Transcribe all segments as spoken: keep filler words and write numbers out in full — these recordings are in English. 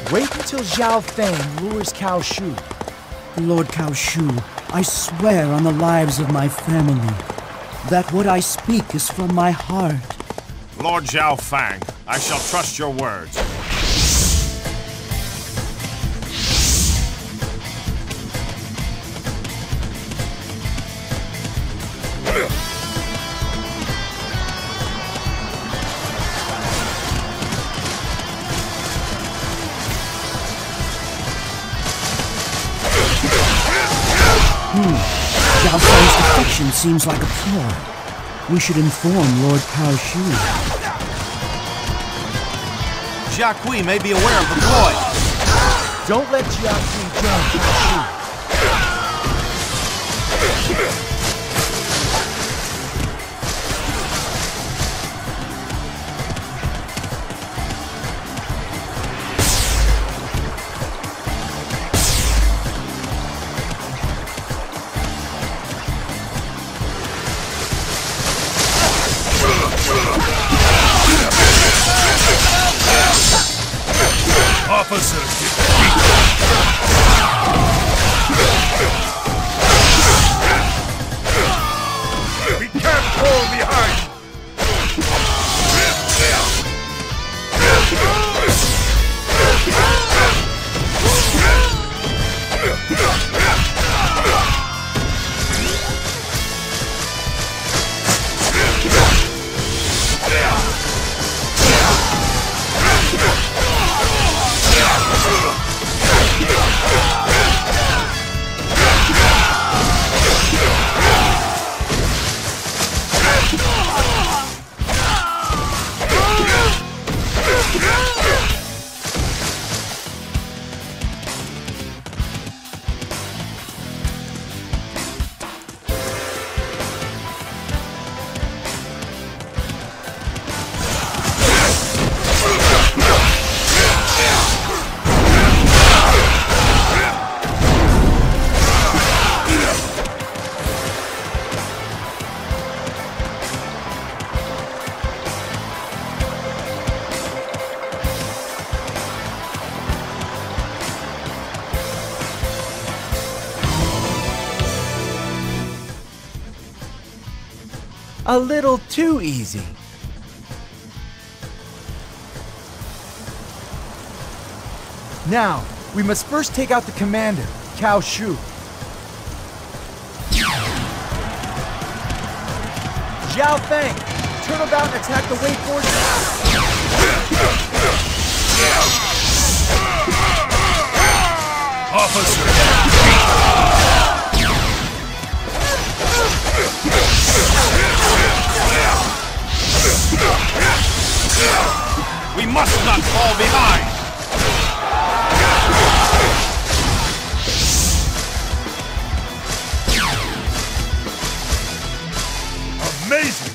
Wait until Zhao Feng lures Cao Shu. Lord Cao Shu, I swear on the lives of my family that what I speak is from my heart. Lord Zhao Feng, I shall trust your words. Hmm. Zhao Feng's defection seems like a ploy. We should inform Lord Cao Shu. Jia Kui may be aware of the ploy. Don't let Jia Kui join Cao Shu. Officer defeated. We can't fall behind. A little too easy. Now, we must first take out the commander, Cao Shu. Zhao Feng, turn about and attack the Wei forces. Officer we must not fall behind! Amazing!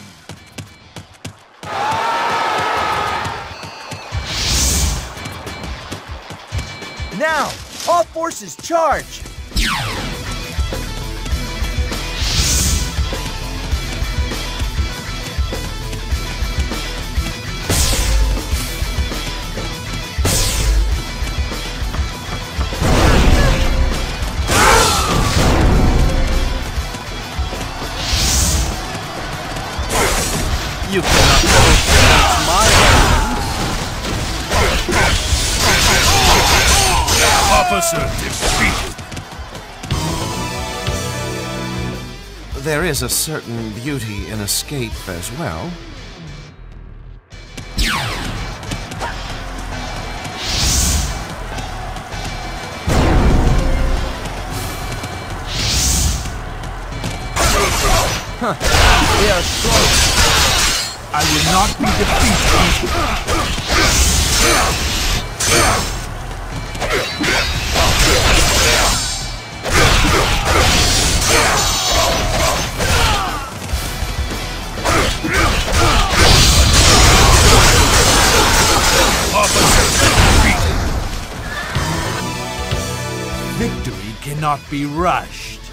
Now, all forces charge! You cannot that's my hand. Officer defeated. There is a certain beauty in escape as well. Huh. They are strong. I will not be defeated. Victory cannot be rushed.